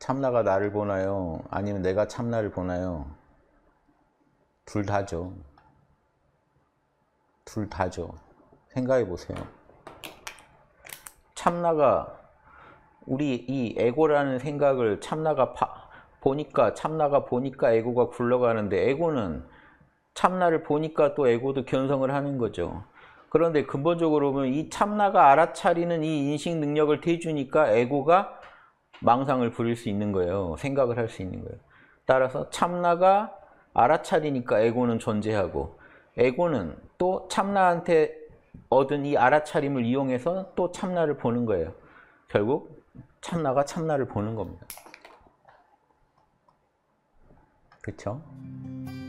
참나가 나를 보나요? 아니면 내가 참나를 보나요? 둘 다죠. 둘 다죠. 생각해 보세요. 참나가 우리 이 에고라는 생각을 참나가 보니까 에고가 굴러가는데 에고는 참나를 보니까 또 에고도 견성을 하는 거죠. 그런데 근본적으로 보면 이 참나가 알아차리는 이 인식 능력을 대주니까 에고가 망상을 부릴 수 있는 거예요. 생각을 할 수 있는 거예요. 따라서 참나가 알아차리니까 에고는 존재하고 에고는 또 참나한테 얻은 이 알아차림을 이용해서 또 참나를 보는 거예요. 결국 참나가 참나를 보는 겁니다. 그렇죠?